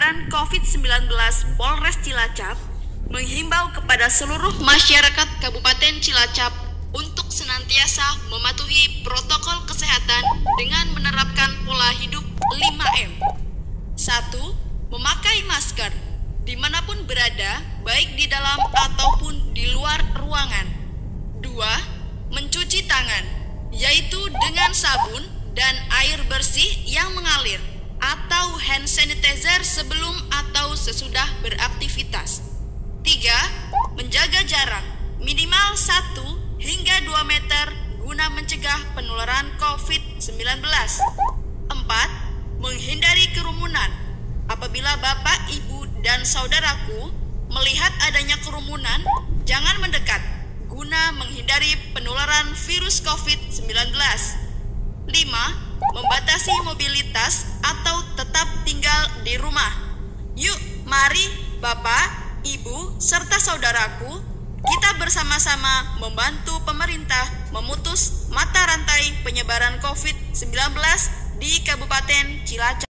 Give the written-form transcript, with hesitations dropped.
penularan COVID-19 Polres Cilacap menghimbau kepada seluruh masyarakat Kabupaten Cilacap untuk senantiasa mematuhi protokol kesehatan dengan menerapkan pola hidup 5M. 1. Memakai masker dimanapun berada, baik di dalam ataupun di luar ruangan. 2. Mencuci tangan, yaitu dengan sabun dan air bersih yang mengalir atau hand sanitizer sebelum atau sesudah beraktivitas. 3. Menjaga jarak minimal 1 hingga 2 meter guna mencegah penularan COVID-19. 4. Menghindari kerumunan. Apabila Bapak, Ibu, dan saudaraku melihat adanya kerumunan, jangan mendekat guna menghindari penularan virus COVID-19. 5. Membatasi mobilitas atau tetap tinggal di rumah. Yuk, mari Bapak, Ibu, serta saudaraku, kita bersama-sama membantu pemerintah memutus mata rantai penyebaran COVID-19 di Kabupaten Cilacap.